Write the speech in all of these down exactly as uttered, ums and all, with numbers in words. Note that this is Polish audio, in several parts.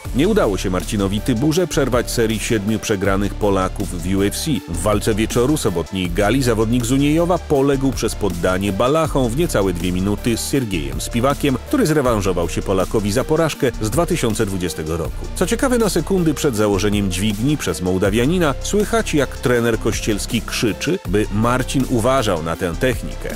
Nie udało się Marcinowi Tyburze przerwać serii siedmiu przegranych Polaków w U F C. W walce wieczoru sobotniej gali zawodnik z Uniejowa poległ przez poddanie balachą w niecałe dwie minuty z Siergiejem Spiwakiem, który zrewanżował się Polakowi za porażkę z dwa tysiące dwudziestego roku. Co ciekawe, na sekundy przed założeniem dźwigni przez Mołdawianina słychać, jak trener Kościelski krzyczy, by Marcin uważał na tę technikę.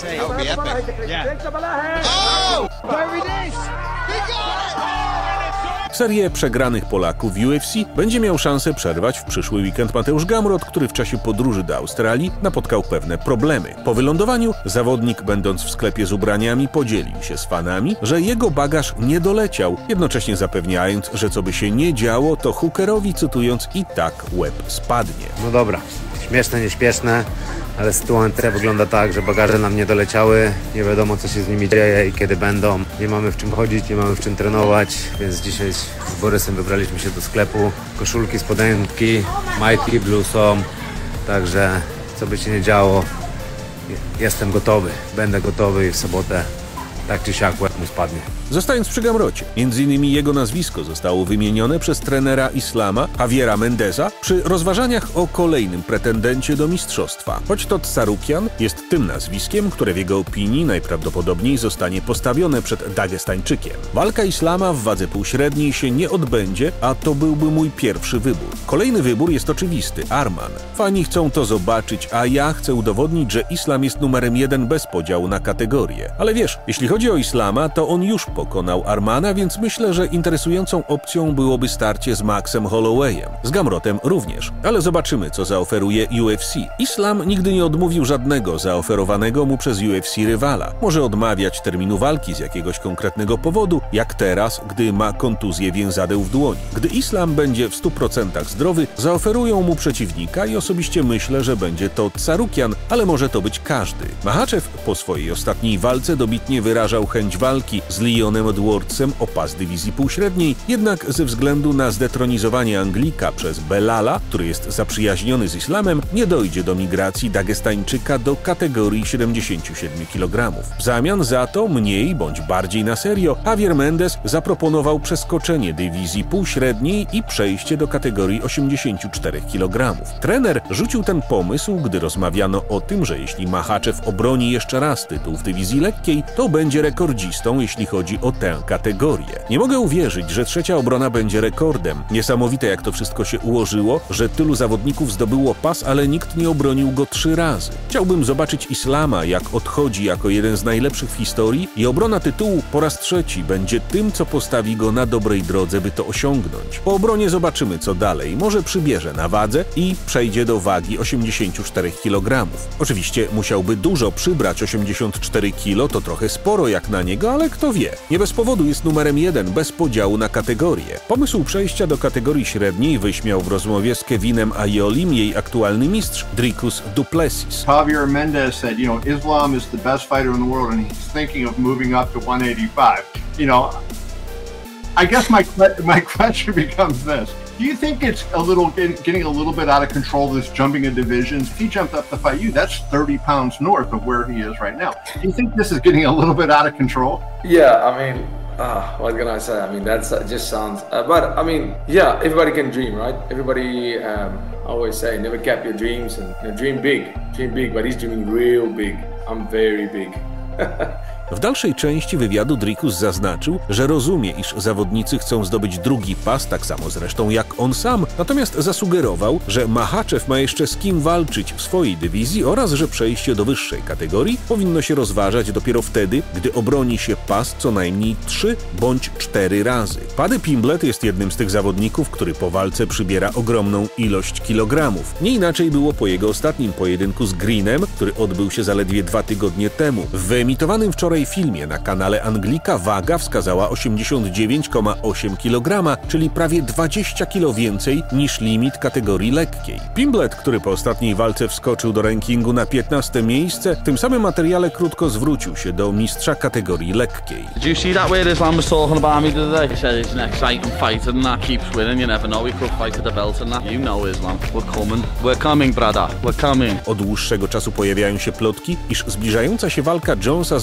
Serię przegranych Polaków w U F C będzie miał szansę przerwać w przyszły weekend Mateusz Gamrot, który w czasie podróży do Australii napotkał pewne problemy. Po wylądowaniu zawodnik, będąc w sklepie z ubraniami, podzielił się z fanami, że jego bagaż nie doleciał, jednocześnie zapewniając, że co by się nie działo, to hookerowi, cytując, i tak łeb spadnie. No dobra, śmieszne, nieśpieszne, ale sytuacja wygląda tak, że bagaże nam nie doleciały, nie wiadomo, co się z nimi dzieje i kiedy będą. Nie mamy w czym chodzić, nie mamy w czym trenować, więc dzisiaj z Borysem wybraliśmy się do sklepu. Koszulki, spodenki, majtki, blue są, także co by się nie działo, jestem gotowy, będę gotowy i w sobotę tak czy siak łeb mu spadnie. Zostając przy Gamrocie, między innymi jego nazwisko zostało wymienione przez trenera Islama Javiera Mendeza przy rozważaniach o kolejnym pretendencie do mistrzostwa. Choć to Tsarukian jest tym nazwiskiem, które w jego opinii najprawdopodobniej zostanie postawione przed Dagestańczykiem. Walka Islama w wadze półśredniej się nie odbędzie, a to byłby mój pierwszy wybór. Kolejny wybór jest oczywisty – Arman. Fani chcą to zobaczyć, a ja chcę udowodnić, że Islam jest numerem jeden bez podziału na kategorie. Ale wiesz, jeśli chodzi o Islama, to on już pokonał Armana, więc myślę, że interesującą opcją byłoby starcie z Maxem Hollowayem. Z Gamrotem również. Ale zobaczymy, co zaoferuje U F C. Islam nigdy nie odmówił żadnego zaoferowanego mu przez U F C rywala. Może odmawiać terminu walki z jakiegoś konkretnego powodu, jak teraz, gdy ma kontuzję więzadeł w dłoni. Gdy Islam będzie w stu procentach zdrowy, zaoferują mu przeciwnika i osobiście myślę, że będzie to Tsarukian, ale może to być każdy. Makhachev po swojej ostatniej walce dobitnie wyrażał chęć walki z Leonem Edwardsem o pas dywizji półśredniej, jednak ze względu na zdetronizowanie Anglika przez Belala, który jest zaprzyjaźniony z Islamem, nie dojdzie do migracji Dagestańczyka do kategorii siedemdziesięciu siedmiu kilogramów. W zamian za to, mniej bądź bardziej na serio, Javier Mendez zaproponował przeskoczenie dywizji półśredniej i przejście do kategorii osiemdziesięciu czterech kilogramów. Trener rzucił ten pomysł, gdy rozmawiano o tym, że jeśli Makhachev obroni jeszcze raz tytuł w dywizji lekkiej, to będzie rekordzistą, jeśli chodzi o tę kategorię. Nie mogę uwierzyć, że trzecia obrona będzie rekordem. Niesamowite, jak to wszystko się ułożyło, że tylu zawodników zdobyło pas, ale nikt nie obronił go trzy razy. Chciałbym zobaczyć Islama, jak odchodzi jako jeden z najlepszych w historii i obrona tytułu po raz trzeci będzie tym, co postawi go na dobrej drodze, by to osiągnąć. Po obronie zobaczymy, co dalej. Może przybierze na wadze i przejdzie do wagi osiemdziesięciu czterech kilogramów. Oczywiście musiałby dużo przybrać, osiemdziesiąt cztery kilo to trochę sporo jak na niego, ale kto wie. Nie bez powodu jest numerem jeden bez podziału na kategorie. Pomysł przejścia do kategorii średniej wyśmiał w rozmowie z Kevinem Ayolim jej aktualny mistrz Dricus du Plessis. Javier Mendez said, you know, Islam is the best fighter in the world and he's thinking of moving up to one eighty-five. You know, I guess my my question becomes this. Do you think it's a little getting a little bit out of control, this jumping in divisions? If he jumped up to fight you, that's thirty pounds north of where he is right now. Do you think this is getting a little bit out of control? Yeah, I mean, uh, what can I say? I mean, that's uh, just sounds. Uh, but I mean, yeah, everybody can dream, right? Everybody um, always say, never cap your dreams and you know, dream big, dream big. But he's dreaming real big. I'm very big. W dalszej części wywiadu Dricus zaznaczył, że rozumie, iż zawodnicy chcą zdobyć drugi pas, tak samo zresztą jak on sam, natomiast zasugerował, że Makhachev ma jeszcze z kim walczyć w swojej dywizji oraz, że przejście do wyższej kategorii powinno się rozważać dopiero wtedy, gdy obroni się pas co najmniej trzy bądź cztery razy. Paddy Pimblett jest jednym z tych zawodników, który po walce przybiera ogromną ilość kilogramów. Nie inaczej było po jego ostatnim pojedynku z Greenem, który odbył się zaledwie dwa tygodnie temu. W wyemitowanym wczoraj filmie na kanale Anglika waga wskazała osiemdziesiąt dziewięć przecinek osiem kilograma, czyli prawie dwadzieścia kilo więcej niż limit kategorii lekkiej. Pimblett, który po ostatniej walce wskoczył do rankingu na piętnaste miejsce, w tym samym materiale krótko zwrócił się do mistrza kategorii lekkiej. Did you see that where Islam was talking about me today? He said it's an exciting fight and that keeps winning. You never know, he could fight to the belt and that. You know Islam, we're coming. We're coming, brother. We're coming. Od dłuższego czasu pojawiają się plotki, iż zbliżająca się walka Jonesa z Miociciem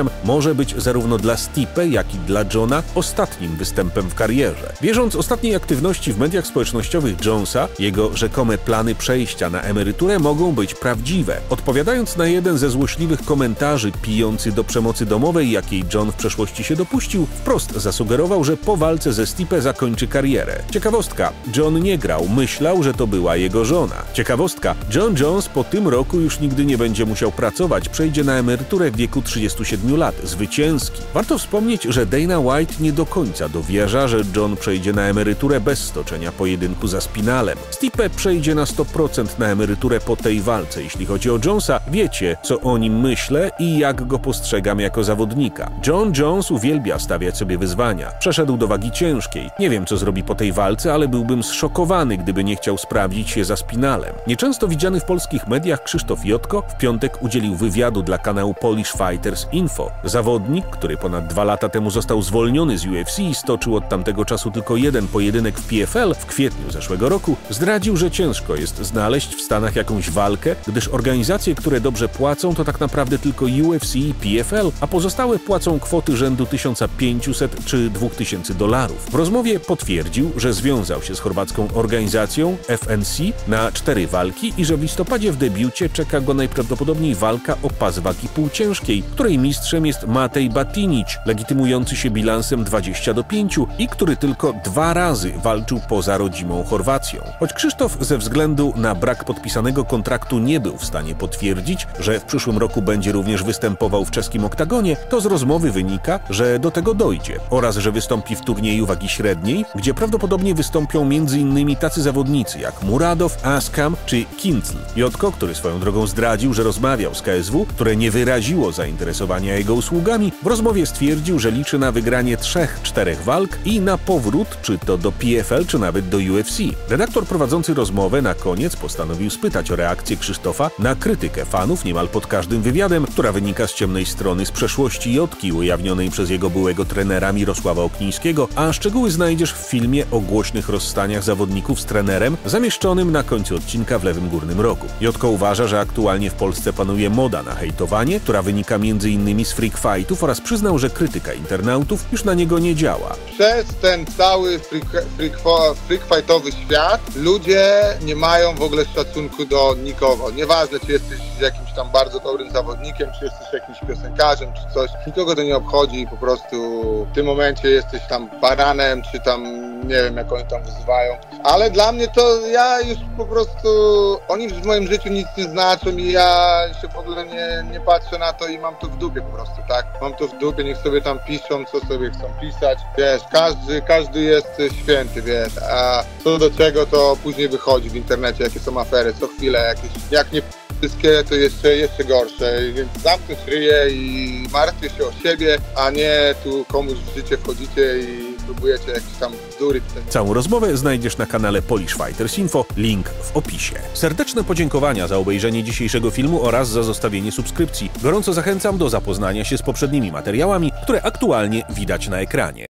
osiągnięciem może być zarówno dla Stipe, jak i dla Johna ostatnim występem w karierze. Wierząc ostatniej aktywności w mediach społecznościowych Jonesa, jego rzekome plany przejścia na emeryturę mogą być prawdziwe. Odpowiadając na jeden ze złośliwych komentarzy pijący do przemocy domowej, jakiej John w przeszłości się dopuścił, wprost zasugerował, że po walce ze Stipe zakończy karierę. Ciekawostka, John nie grał, myślał, że to była jego żona. Ciekawostka, Jon Jones po tym roku już nigdy nie będzie musiał pracować, przejdzie na emeryturę w wieku trzydziestu siedmiu lat. Zwycięski. Warto wspomnieć, że Dana White nie do końca dowierza, że John przejdzie na emeryturę bez stoczenia pojedynku za Spinalem. Stipe przejdzie na sto procent na emeryturę po tej walce. Jeśli chodzi o Jonesa, wiecie, co o nim myślę i jak go postrzegam jako zawodnika. Jon Jones uwielbia stawiać sobie wyzwania. Przeszedł do wagi ciężkiej. Nie wiem, co zrobi po tej walce, ale byłbym zszokowany, gdyby nie chciał sprawdzić się za Spinalem. Nieczęsto widziany w polskich mediach Krzysztof Jotko w piątek udzielił wywiadu dla kanału Polish Fighters Info. Zawodnik, który ponad dwa lata temu został zwolniony z U F C i stoczył od tamtego czasu tylko jeden pojedynek w P F L w kwietniu zeszłego roku, zdradził, że ciężko jest znaleźć w Stanach jakąś walkę, gdyż organizacje, które dobrze płacą, to tak naprawdę tylko U F C i P F L, a pozostałe płacą kwoty rzędu tysiąc pięćset czy dwa tysiące dolarów. W rozmowie potwierdził, że związał się z chorwacką organizacją F N C na cztery walki i że w listopadzie w debiucie czeka go najprawdopodobniej walka o pas wagi półciężkiej, której mistrzem jest Matej Batinic, legitymujący się bilansem dwadzieścia do pięciu i który tylko dwa razy walczył poza rodzimą Chorwacją. Choć Krzysztof ze względu na brak podpisanego kontraktu nie był w stanie potwierdzić, że w przyszłym roku będzie również występował w czeskim oktagonie, to z rozmowy wynika, że do tego dojdzie oraz że wystąpi w turnieju wagi średniej, gdzie prawdopodobnie wystąpią między innymi tacy zawodnicy jak Muradow, Askam czy Kintl. Jotko, który swoją drogą zdradził, że rozmawiał z K S W, które nie wyraziło zainteresowania jego usługami, w rozmowie stwierdził, że liczy na wygranie trzech, czterech walk i na powrót czy to do P F L, czy nawet do U F C. Redaktor prowadzący rozmowę na koniec postanowił spytać o reakcję Krzysztofa na krytykę fanów niemal pod każdym wywiadem, która wynika z ciemnej strony z przeszłości Jotki ujawnionej przez jego byłego trenera Mirosława Oknińskiego, a szczegóły znajdziesz w filmie o głośnych rozstaniach zawodników z trenerem zamieszczonym na końcu odcinka w lewym górnym rogu. Jotko uważa, że aktualnie w Polsce panuje moda na hejtowanie, która wynika między innymi z freak fightów oraz przyznał, że krytyka internautów już na niego nie działa. Przez ten cały freak, freak, freak fightowy świat ludzie nie mają w ogóle szacunku do nikogo. Nieważne, czy jesteś jakimś tam bardzo dobrym zawodnikiem, czy jesteś jakimś piosenkarzem, czy coś. Nikogo to nie obchodzi i po prostu w tym momencie jesteś tam baranem, czy tam nie wiem, jak oni tam wyzywają. Ale dla mnie to ja już po prostu, oni w moim życiu nic nie znaczą i ja się w ogóle nie, nie patrzę na to i mam to w dupie po prostu, tak? Mam to w dupie, niech sobie tam piszą, co sobie chcą pisać. Wiesz, każdy, każdy jest święty, wiesz, a co do czego to później wychodzi w internecie, jakie są afery, co chwilę jakieś, jak nie wszystkie, to jeszcze, jeszcze gorsze, więc zamknąć ryję i martwię się o siebie, a nie tu komuś w życie wchodzicie i próbujecie jakieś tam bzdury. Całą rozmowę znajdziesz na kanale Polish Fighters Info, link w opisie. Serdeczne podziękowania za obejrzenie dzisiejszego filmu oraz za zostawienie subskrypcji. Gorąco zachęcam do zapoznania się z poprzednimi materiałami, które aktualnie widać na ekranie.